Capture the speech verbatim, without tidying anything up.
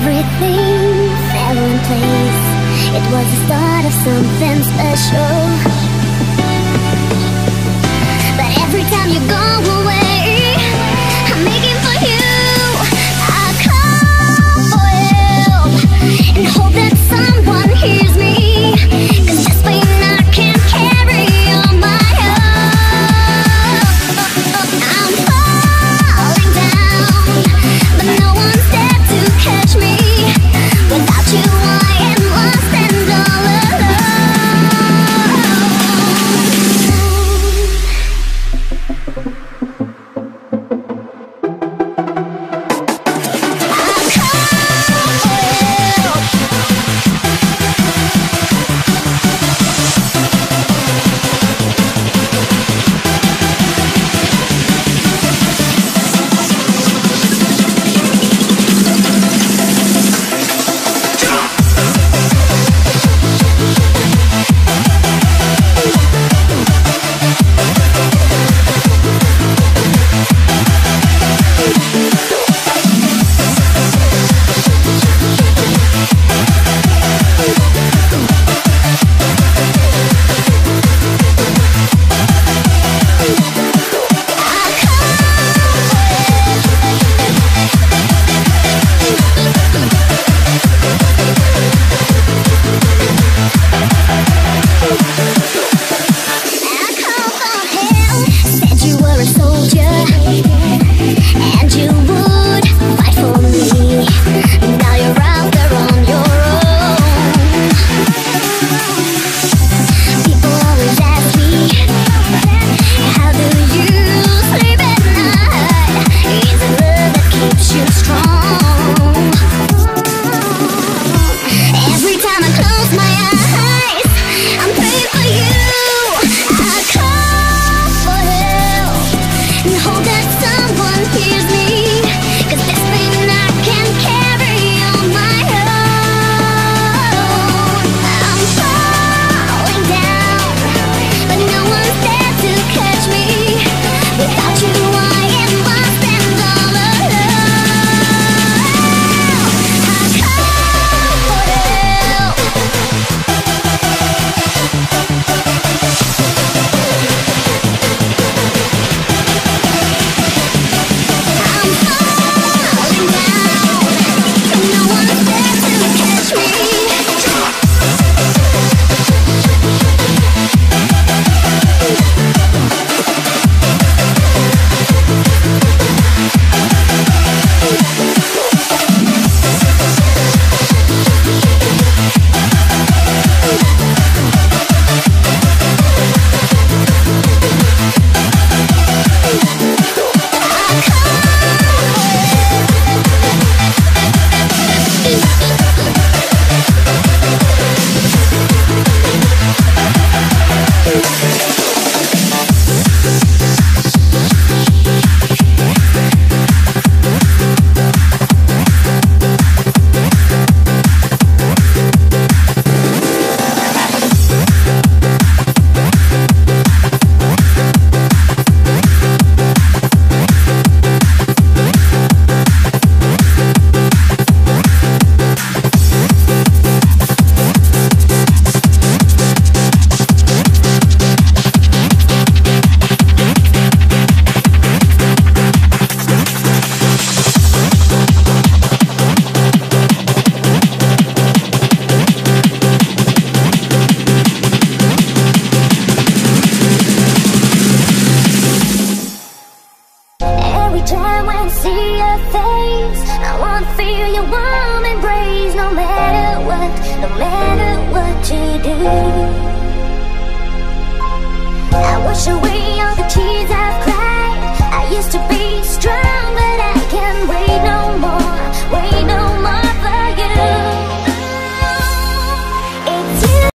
Everything fell in place. It was the start of something special. But every time you go away, I'm making for you. I call for help and hope that someone hears me, 'cause just being I can't carry on my own. I'm falling down, but no one's there to catch me. Without you I am lost and all wash away all the tears.